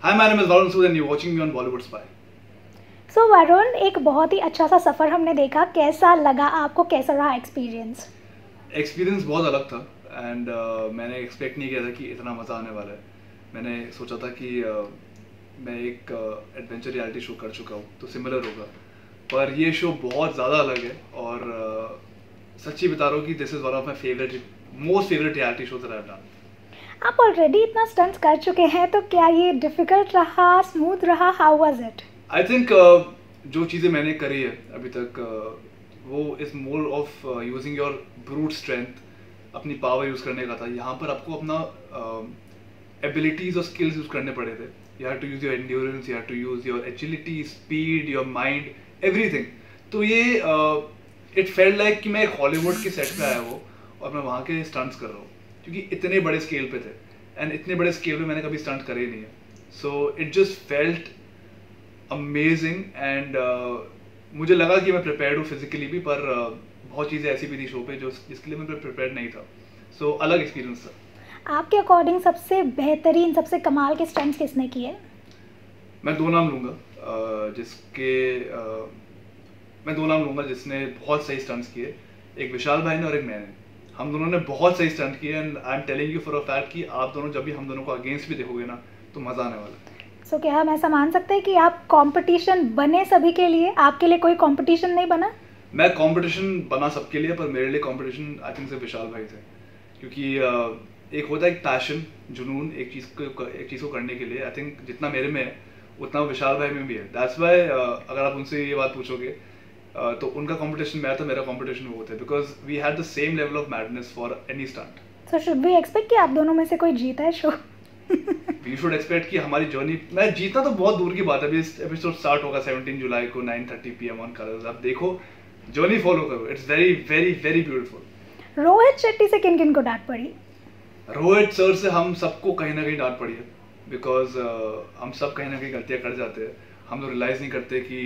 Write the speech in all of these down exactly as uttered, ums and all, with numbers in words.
Hi, my name is Varun Sood and you're watching me on Bollywood Spy. So so, Varun, एक बहुत ही अच्छा सा सफ़र हमने देखा, कैसा लगा आपको, कैसा रहा एक्सपीरियंस? एक्सपीरियंस बहुत अलग था एंड uh, मैंने एक्सपेक्ट नहीं किया था कि इतना मज़ा आने वाला है. मैंने सोचा था कि uh, मैं एक एडवेंचर रियलिटी शो कर चुका हूँ तो सिमिलर होगा, पर ये शो बहुत ज़्यादा अलग है और uh, सच्ची बता रहा हूँ कि this is one of my favourite most favourite reality show that I have done. आप ऑलरेडी इतना स्टंट्स कर चुके हैं, तो क्या ये डिफ़िकल्ट रहा, स्मूथ रहा, how was it? I think uh, जो चीज़ें मैंने करी है अभी तक uh, वो is more of using your brute strength, अपनी पावर यूज़ करने का था. यहाँ पर आपको अपना एबिलिटीज़ और स्किल्स यूज़ करने पड़े थे. You have to use your endurance, you have to use your agility, speed, your mind, everything. तो ये इट फेल्ट लाइक कि मैं एक हॉलीवुड के सेट पे आया हूँ और मैं वहाँ के स्टंट्स कर रहा हूँ, क्योंकि इतने बड़े स्केल पे थे एंड इतने बड़े स्केल पे मैंने कभी स्टंट करे ही नहीं है. So it just felt amazing and मुझे लगा कि मैं प्रिपेयर्ड हूँ फिजिकली भी, पर uh, बहुत चीज़ें ऐसी भी थी शो पे जो जिसके लिए मैं प्रिपेयर्ड नहीं था. सो so, अलग एक्सपीरियंस था. आपके अकॉर्डिंग सबसे बेहतरीन, सबसे कमाल के स्टंट्स किसने किए? मैं दो नाम लूँगा uh, जिसके uh, मैं दो नाम लूँगा जिसने बहुत सही स्टंट्स किए. एक विशाल भाई ने और एक मैंने. हम दोनों ने बहुत सही स्टंट किए and I am telling you for a fact कि आप दोनों जब भी हम दोनों को अगेंस्ट भी देखोगे ना तो मज़ा आने वाला है. सो so, क्या हम ऐसा मान सकते हैं कि आप कंपटीशन बने सभी के लिए, आपके लिए कोई कंपटीशन नहीं बना? मैं कंपटीशन बना सबके लिए, पर मेरे लिए कंपटीशन आई थिंक से विशाल भाई थे, क्योंकि uh, एक होता है एक पैशन, जुनून एक चीज़ को एक चीज़ को करने के लिए. आई थिंक जितना मेरे में है उतना विशाल भाई में भी है. दैट्स वाई uh, अगर आप उनसे ये बात पूछोगे uh, तो उनका कंपटीशन मेरा था, मेरा कंपटीशन वो थे, because we had the same level of madness for any stunt. So should we expect कि आप दोनों में से कोई जीता है शो? वी शुड एक्सपेक्ट कि हमारी जर्नी, मैं जीतना तो बहुत दूर की बात है. अभी एपिसोड स्टार्ट होगा सत्रह जुलाई को nine thirty P M on Colors. आप देखो, जर्नी फॉलो करो. It's very very very beautiful. Rohit Shetty से किन किन को डांट पड़ी? रोहित सर से हम सबको कहीं ना कहीं डांट पड़ी है, बिकॉज uh, हम सब कहीं ना कहीं गलतियाँ कर जाते हैं. हम लोग रियलाइज़ नहीं करते कि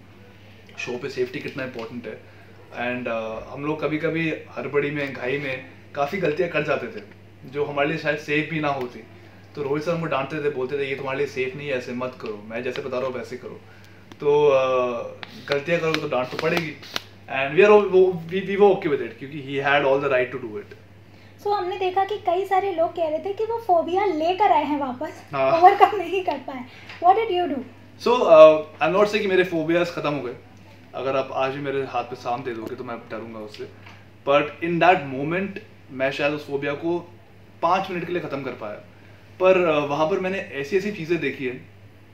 शो uh, पे सेफ्टी कितना इंपॉर्टेंट है एंड uh, हम लोग कभी कभी हड़बड़ी में, घाई में काफ़ी गलतियाँ कर जाते थे जो हमारे लिए शायद सेफ भी ना होती. तो रोहित सर हमको डांटते थे, बोलते थे ये तुम्हारे लिए सेफ नहीं है, ऐसे मत करो, मैं जैसे बता रहा हूँ वैसे करो. तो uh, गलतियाँ करो तो डांट तो पड़ेगी and we are we we वो ओके विद इट, क्योंकि he had all the right to do it. So हमने देखा कि कई सारे लोग कह रहे थे कि वो फोबिया लेकर आए हैं वापस, हाँ. ओवरकम नहीं कर पाए. What did you do? So I am not say कि मेरे फोबियाज खत्म हो गए. अगर आप आज भी मेरे हाथ पे सांप दे दोगे तो मैं डरूंगा उससे, बट इन दैट मोमेंट मैं शायद उस फोबिया को पाँच मिनट के लिए ख़त्म कर पाया. पर uh, वहाँ पर मैंने ऐसी ऐसी चीज़ें देखी है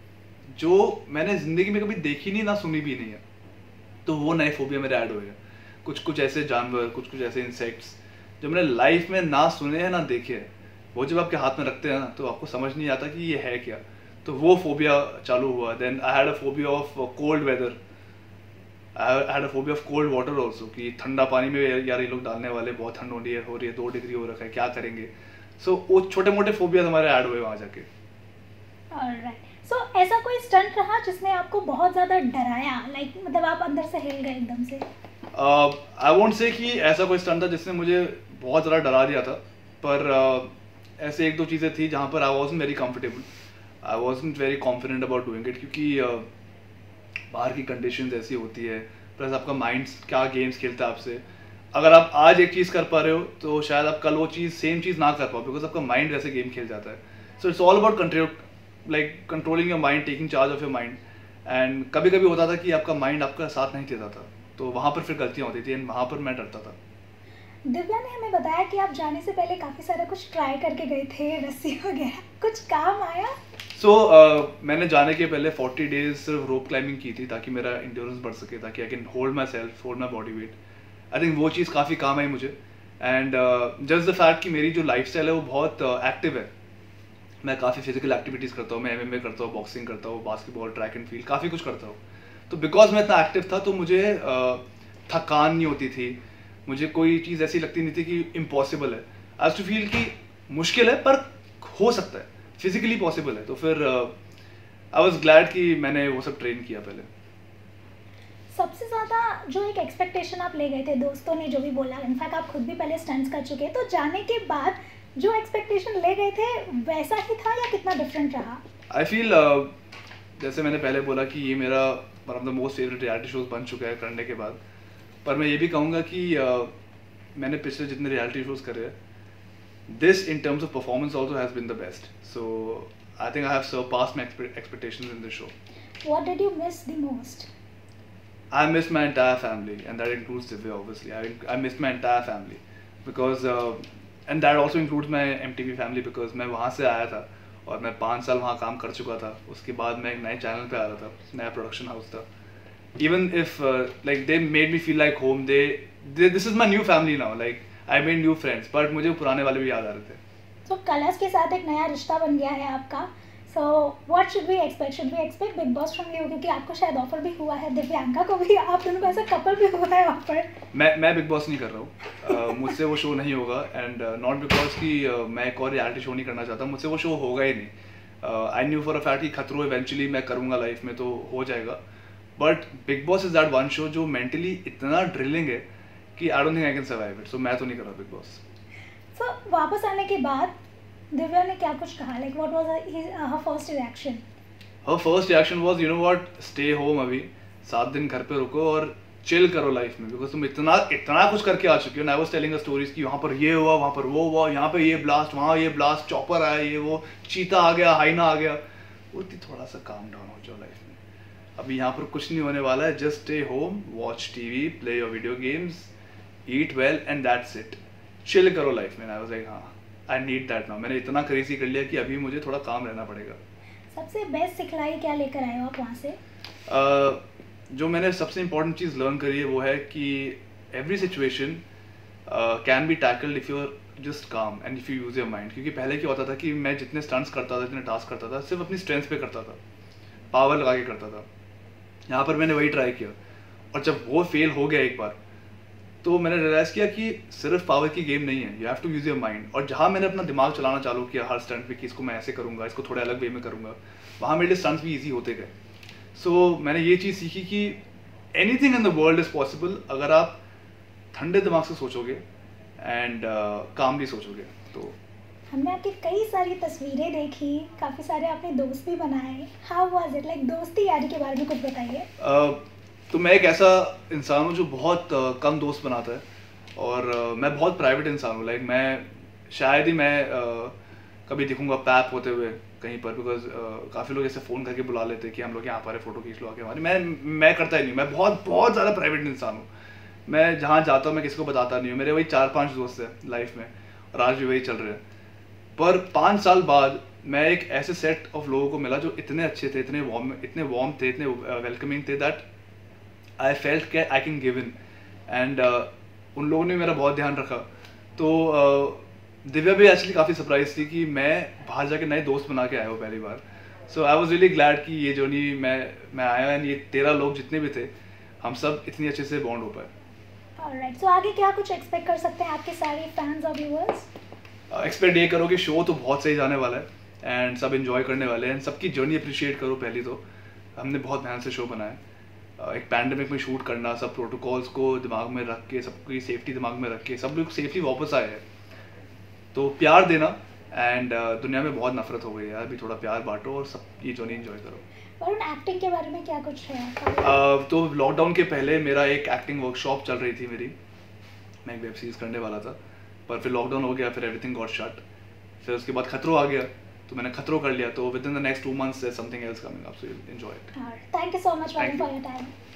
जो मैंने ज़िंदगी में कभी देखी नहीं, ना सुनी भी नहीं है. तो वो नए फोबिया मेरे ऐड हुए हैं. कुछ कुछ ऐसे जानवर, कुछ कुछ ऐसे इंसेक्ट्स जो मैंने लाइफ में ना सुने हैं ना देखे हैं, वो जब आपके हाथ में रखते हैं ना तो आपको समझ नहीं आता कि ये है क्या. तो वो फोबिया चालू हुआ. Then I had a phobia of cold weather. I had a phobia of cold water also, कि ठंडा पानी में यार ये लोग डालने वाले, बहुत ठंड हो रही है हो रही है दो डिग्री हो रखा है, क्या करेंगे. सो so, वो छोटे मोटे फोबिया हमारे ऐड हुए वहाँ जाके. ऑलराइट. सो ऐसा कोई स्टंट रहा जिसने आपको बहुत ज़्यादा डराया, लाइक like, मतलब आप अंदर से हिल गए एकदम से? आई वोंट से कि ऐसा कोई स्टंट था जिसने मुझे बहुत ज़्यादा डरा दिया था, पर uh, ऐसे एक दो चीज़ें थी जहाँ पर I wasn't very comfortable, I wasn't very confident about doing it, क्योंकि uh, बाहर की कंडीशंस ऐसी होती है, प्लस आपका माइंड क्या गेम्स खेलता है आपसे. अगर आप आज एक चीज़ कर पा रहे हो तो शायद आप कल वो चीज़ सेम चीज़ ना कर पाओ, बिकॉज आपका माइंड वैसे गेम खेल जाता है. So it's all about control, like controlling your mind, taking charge of your mind. And कभी कभी होता था कि आपका माइंड आपका साथ नहीं देता था, तो वहाँ पर फिर गलतियाँ होती थी एंड वहाँ पर मैं डरता था. दिव्या ने हमें बताया कि आप जाने से पहले काफ़ी सारा कुछ ट्राई करके गए थे, रस्सी वगैरह, कुछ काम आया? सो so, uh, मैंने जाने के पहले फोर्टी डेज सिर्फ रोप क्लाइंबिंग की थी ताकि मेरा इंड्योरेंस बढ़ सके, ताकि I can hold my self, hold my body weight. I think वो चीज़ काफ़ी काम आई मुझे. एंड जस्ट द फैक्ट कि मेरी जो लाइफ स्टाइल है वो बहुत एक्टिव uh, है. मैं काफ़ी फिजिकल एक्टिविटीज़ करता हूँ, मैं एम एम ए करता हूँ, बॉक्सिंग करता हूँ, बास्केटबॉल, ट्रैक एंड फील्ड, काफ़ी कुछ करता हूँ. तो बिकॉज मैं इतना एक्टिव था तो मुझे uh, थकान नहीं होती थी, मुझे कोई चीज़ ऐसी लगती नहीं थी कि इम्पॉसिबल है. आई टू फील कि मुश्किल है पर हो सकता है, फिजिकली पॉसिबल है. तो फिर आई वॉज ग्लैड कि मैंने वो सब ट्रेन किया पहले. सबसे ज़्यादा जो एक एक्सपेक्टेशन आप ले गए थे, दोस्तों ने जो भी बोला, इनफैक्ट आप खुद भी पहले स्टंट्स कर चुके हैं, तो जाने के बाद जो एक्सपेक्टेशन ले गए थे वैसा ही था या कितना डिफरेंट रहा? आई फील जैसे मैंने पहले बोला कि ये मेरा one of the most favourite reality shows बन चुका है करने के बाद, पर मैं ये भी कहूँगा कि uh, मैंने पिछले जितने रियलिटी शोज करे हैं, this in terms of performance also has been the best. So I think I have surpassed my expectations in this show. What did you miss the most? I miss my entire family, and that includes Divya, obviously. I, I miss my entire family because, uh, and that also includes my M T V family because मैं वहाँ से आया था और मैं पाँच साल वहाँ काम कर चुका था. उसके बाद मैं एक नए चैनल पे आ रहा था, नया प्रोडक्शन हाउस था. Even if uh, like they made me feel like home, they, they this is my new family now. Like I made new friends, but मुझे पुराने वाले भी याद आ रहे थे. So कलर्स के साथ एक नया रिश्ता बन गया है आपका. So what should we expect? Should we expect Big Boss from you? क्योंकि आपको शायद ऑफर भी हुआ है, दिव्यांका को भी, आप दोनों को ऐसा कपल भी हुआ है ऑफर. मैं मैं बिग बॉस नहीं कर रहा हूँ. uh, मुझसे वो शो नहीं होगा, एंड नॉट बिकॉज कि uh, मैं एक और रियलिटी शो नहीं करना चाहता. मुझसे वो शो होगा ही नहीं. I knew for a fact कि खतरों इवेंचुअली मैं करूँगा लाइफ में तो हो जाएगा, but Bigg Boss is that one show जो मेंटली इतना ड्रिलिंग है कि I don't think I can survive it. So मैं तो नहीं कर रहा बिग बॉस. So वापस आने के बाद दिव्या ने क्या कुछ कहा? Like what was her first reaction? Her first reaction was, you know what, stay home, अभी सात दिन घर पे रुको और चिल करो लाइफ में, बिकॉज तुम इतना इतना कुछ करके आ चुके हो. I was telling a stories कि वहाँ पर ये हुआ, वहाँ पर वो हुआ, यहाँ पे ये ब्लास्ट, वहाँ ये ब्लास्ट, चॉपर आया, ये वो, चीता आ गया, हाइना आ गया. उतनी थोड़ा सा काम डाउन हो जाओ लाइफ में. अभी यहाँ पर कुछ नहीं होने वाला है. Just stay home, watch TV, play your video games, eat well, and that's it. Chill करो लाइफ में. आई वाज लाइक हाँ, आई नीड दैट नाउ. मैंने इतना क्रेजी कर लिया कि अभी मुझे थोड़ा काम रहना पड़ेगा. सबसे बेस्ट सिखलाई क्या लेकर आए हो आप वहाँ से? uh, जो मैंने सबसे इम्पोर्टेंट चीज़ लर्न करी है वो है कि every situation can be tackled if you are just calm and if you use your mind. क्योंकि पहले क्या होता था कि मैं जितने स्टंट्स करता था, जितने टास्क करता था, सिर्फ अपनी स्ट्रेंथ पे करता था, पावर लगा के करता था. यहाँ पर मैंने वही ट्राई किया, और जब वो फेल हो गया एक बार, तो मैंने रियलाइज़ किया कि सिर्फ पावर की गेम नहीं है, you have to use your mind. और जहाँ मैंने अपना दिमाग चलाना चालू किया हर स्टंट पे कि इसको मैं ऐसे करूँगा, इसको थोड़े अलग वे में करूँगा, वहाँ मेरे लिए स्टंट्स भी ईजी होते गए. सो so, मैंने ये चीज़ सीखी कि anything in the world is possible अगर आप ठंडे दिमाग से सोचोगे एंड कामली uh, सोचोगे. तो हमने आपकी कई सारी तस्वीरें देखी, काफ़ी सारे आपने दोस्त भी बनाए. How was it? लाइक दोस्ती यारी के बारे में कुछ बताइए. uh, तो मैं एक ऐसा इंसान हूँ जो बहुत uh, कम दोस्त बनाता है, और uh, मैं बहुत प्राइवेट इंसान हूँ. लाइक मैं शायद ही मैं uh, कभी दिखूंगा पैप होते हुए कहीं पर, बिकॉज uh, काफ़ी लोग ऐसे फ़ोन करके बुला लेते हैं कि हम लोग यहाँ पर फ़ोटो खींच लो आके हमारी. मैं मैं करता ही नहीं. मैं बहुत बहुत ज़्यादा प्राइवेट इंसान हूँ. मैं जहाँ जाता हूँ मैं किसी को बताता नहीं हूँ. मेरे वही चार पाँच दोस्त हैं लाइफ में, और आज भी वही चल रहे हैं. पर पाँच साल बाद मैं एक ऐसे सेट ऑफ लोगों को मिला जो इतने अच्छे थे, इतने वार्म इतने वार्म थे, इतने वेलकमिंग थे, दैट आई फेल्ट के I can give in. And उन लोगों ने मेरा बहुत ध्यान रखा. तो uh, दिव्या भी एक्चुअली काफ़ी सरप्राइज थी कि मैं बाहर जाके नए दोस्त बना के आया हूँ पहली बार. So I was really glad कि ये जर्नी मैं मैं आया, एंड ये तेरह लोग जितने भी थे, हम सब इतनी अच्छे से बॉन्ड हो पाए. ऑलराइट, सो आगे क्या कुछ एक्सपेक्ट कर सकते हैं आपके सारे फैंस और व्यूअर्स? एक्सपेक्ट ये करो कि शो तो बहुत सही जाने वाला है, एंड सब इन्जॉय करने वाले हैं. सबकी जर्नी अप्रिशिएट करो. पहली तो हमने बहुत मेहनत से शो बनाया. एक पैंडेमिक में शूट करना, सब प्रोटोकॉल्स को दिमाग में रख के, सबकी सेफ्टी दिमाग में रख के सब लोग सेफली वापस आए हैं. तो प्यार देना, एंड uh, दुनिया में बहुत नफरत हो गई है, अभी थोड़ा प्यार बांटो और सब ये जर्नी एंजॉय करो. वरुण, एक्टिंग के बारे में क्या कुछ है? uh, तो लॉकडाउन के पहले मेरा एक एक्टिंग वर्कशॉप चल रही थी मेरी. मैं एक वेब सीरीज करने वाला था, पर फिर लॉकडाउन हो गया, फिर एवरीथिंग गॉट शट. फिर उसके बाद खतरों आ गया, तो मैंने खतरों कर लिया. तो within the next two months something else coming up, so enjoy it. Thank you so much for your time.